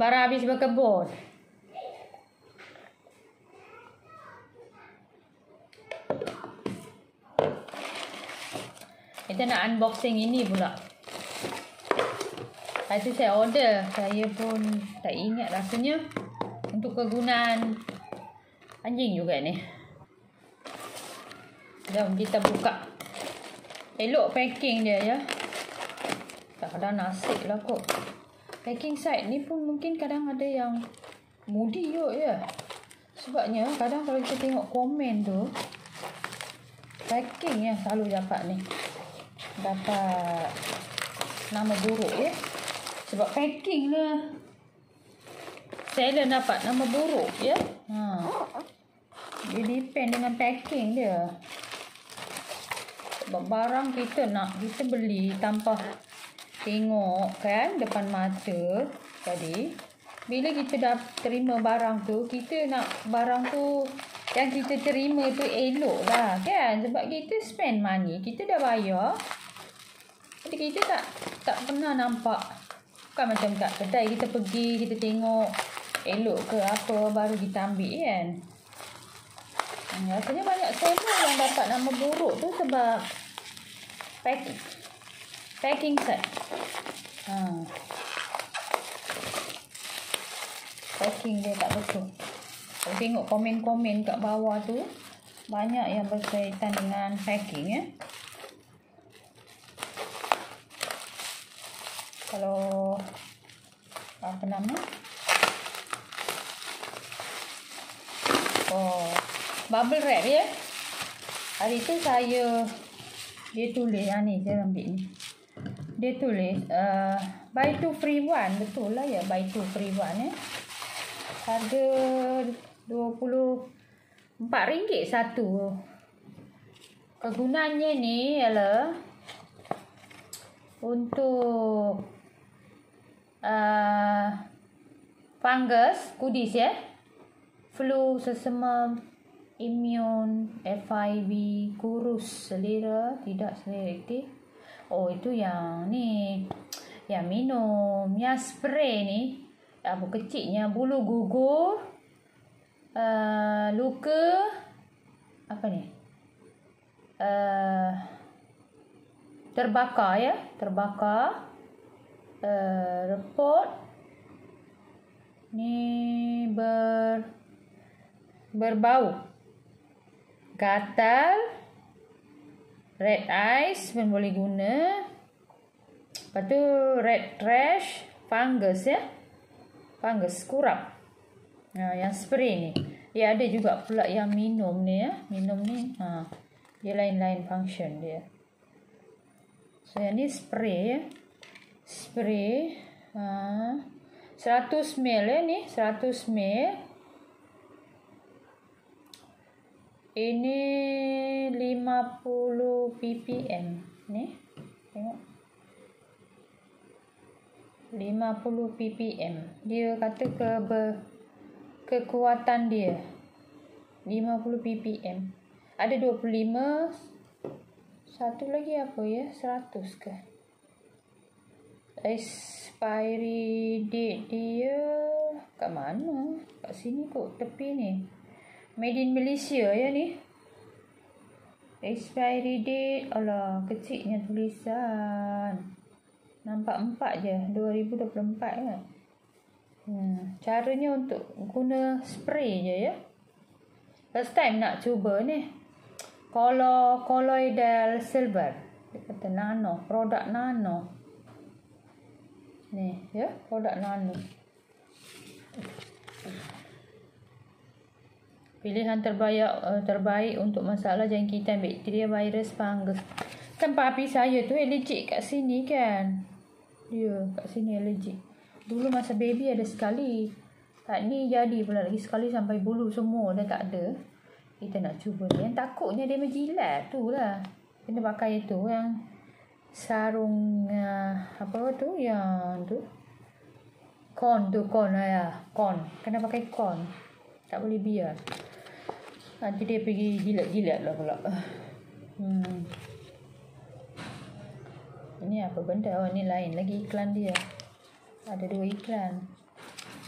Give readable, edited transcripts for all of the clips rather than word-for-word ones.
Barang habis berkebun. Kita nak unboxing ini pula. Tadi saya order. Saya pun tak ingat rasanya. Untuk kegunaan anjing juga ni. Jom kita buka. Elok packing dia ya. Kadang-kadang nasib lah kot. Packing side ni pun mungkin kadang ada yang mudi kot ya. Sebabnya kadang kalau kita tengok komen tu, packing yang selalu dapat ni. Dapat nama buruk ya. Sebab packing lah. Seller dapat nama buruk ya. Dia depend dengan packing dia. Sebab barang kita beli tanpa tengok kan depan mata. Jadi bila kita dah terima barang tu, kita nak barang tu yang kita terima tu elok lah kan. Sebab kita spend money, kita dah bayar. Jadi kita tak pernah nampak. Bukan macam kat kedai kita pergi, kita tengok elok ke apa, baru kita ambil kan. Rasanya banyak seller yang dapat nama buruk tu sebab packing side. Packing dia tak betul. Kalau tengok komen-komen kat bawah tu, banyak yang berkaitan dengan packing ya. Kalau apa nama? Bubble wrap ya. Hari tu dia tulis ni saya ambil ni. Dia tulis buy 2 free 1. Betul lah ya, buy 2 free 1 ya. Harga RM24 satu. Kegunaannya ni ialah untuk fungus, kudis ya. Flu, sesama, imun, FIV, kurus, selera, tidak selera aktif. Oh, itu yang ni. Yang minum. Yang spray ni, apa kecilnya, bulu gugur, luka, apa ni? Terbakar ya. Terbakar. Repot. Ni berbau. Gatal. Red eyes pun boleh guna. Lepas tu red rash. Fungus ya. Fungus kurap. Yang spray ni. Dia ada juga pula yang minum ni ya. Minum ni. Dia lain-lain function dia. So yang ni spray ya. Spray. 100 ml ya ni. 100 ml. Ini 50 ppm. Ni. Tengok. 50 ppm. Dia kata kekuatan dia 50 ppm. Ada 25. Satu lagi apa ya? 100 ke? Expiry date dia kat mana? Kat sini kot, tepi ni. Made in Malaysia ya ni. Expiry date, alah kecilnya tulisan. Nampak 4 je, 2024 kan. Caranya untuk guna spray je ya. First time nak cuba ni. Colloidal silver. Dia kata nano, produk nano. Ni ya, produk nano. Pilihan terbaik untuk masalah jangkitan bakteria, virus, fungus. Kan papi saya tu allergic kat sini kan. Dia kat sini allergic. Dulu masa baby ada sekali. Tak ni jadi pula lagi sekali sampai bulu semua dah tak ada. Kita nak cuba ni. Yang takutnya dia menjilat tu lah. Kena pakai tu yang sarung apa tu yang tu. Kon lah. Kon. Kena pakai kon. Tak boleh biar. Nanti dia pergi jilat-jilat lah pula. Ini apa benda? Oh, ni lain lagi iklan dia. Ada 2 iklan.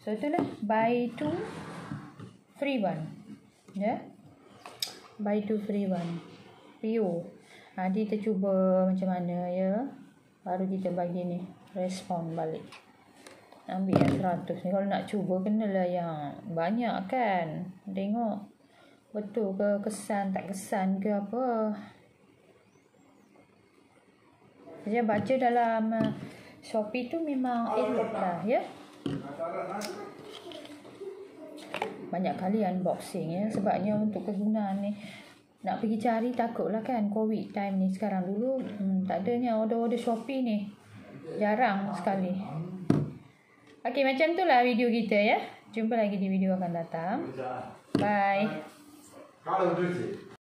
So itulah buy 2 free 1. Ya. Buy 2 free 1. PO. Nanti kita cuba macam mana ya. Baru kita bagi ni respon balik. Ambil yang 100 ni. Kalau nak cuba kenalah yang banyak kan. Tengok betul ke, kesan tak kesan ke apa. Saya baca dalam Shopee tu memang elok lah ya. Banyak kali unboxing ya. Sebabnya untuk kegunaan ni nak pergi cari takutlah kan. Covid time ni sekarang. Dulu tak adanya order-order Shopee ni. Jarang sekali. Okey, macam tu lah video kita ya. Jumpa lagi di video akan datang. Bye.